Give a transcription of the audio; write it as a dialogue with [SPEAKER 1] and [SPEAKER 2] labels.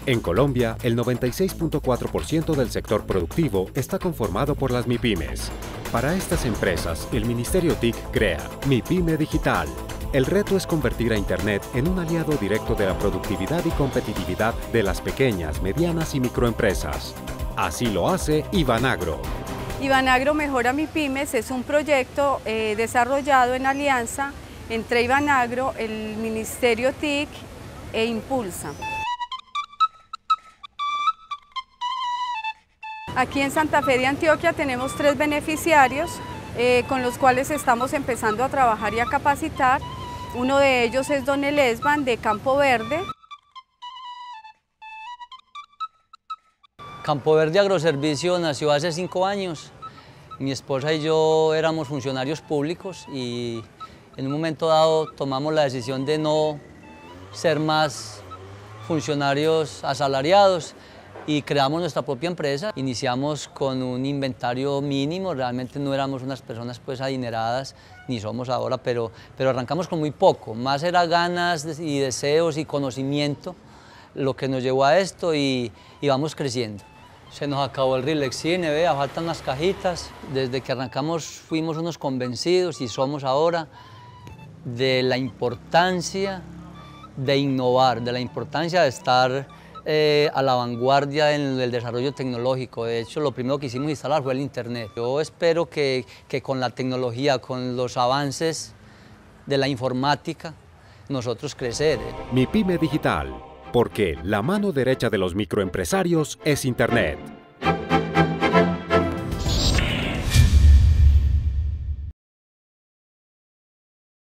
[SPEAKER 1] En Colombia, el 96.4% del sector productivo está conformado por las MIPYMES. Para estas empresas, el Ministerio TIC crea MIPYME Digital. El reto es convertir a Internet en un aliado directo de la productividad y competitividad de las pequeñas, medianas y microempresas. Así lo hace Ivanagro.
[SPEAKER 2] Ivanagro Mejora MIPYMES es un proyecto desarrollado en alianza entre Ivanagro, el Ministerio TIC e Impulsa. Aquí en Santa Fe de Antioquia tenemos 3 beneficiarios con los cuales estamos empezando a trabajar y a capacitar. Uno de ellos es don Elesban de Campo Verde.
[SPEAKER 3] Campo Verde Agroservicio nació hace 5 años. Mi esposa y yo éramos funcionarios públicos y en un momento dado tomamos la decisión de no ser más funcionarios asalariados y creamos nuestra propia empresa. Iniciamos con un inventario mínimo, realmente no éramos unas personas pues adineradas, ni somos ahora, pero arrancamos con muy poco. Más era ganas y deseos y conocimiento lo que nos llevó a esto y vamos creciendo. Se nos acabó el Rilexine, vea, faltan unas cajitas. Desde que arrancamos fuimos unos convencidos y somos ahora de la importancia de innovar, de la importancia de estar a la vanguardia en el desarrollo tecnológico. De hecho, lo primero que hicimos instalar fue el Internet. Yo espero que con la tecnología, con los avances de la informática, nosotros crecer.
[SPEAKER 1] MIPYME Digital, porque la mano derecha de los microempresarios es Internet.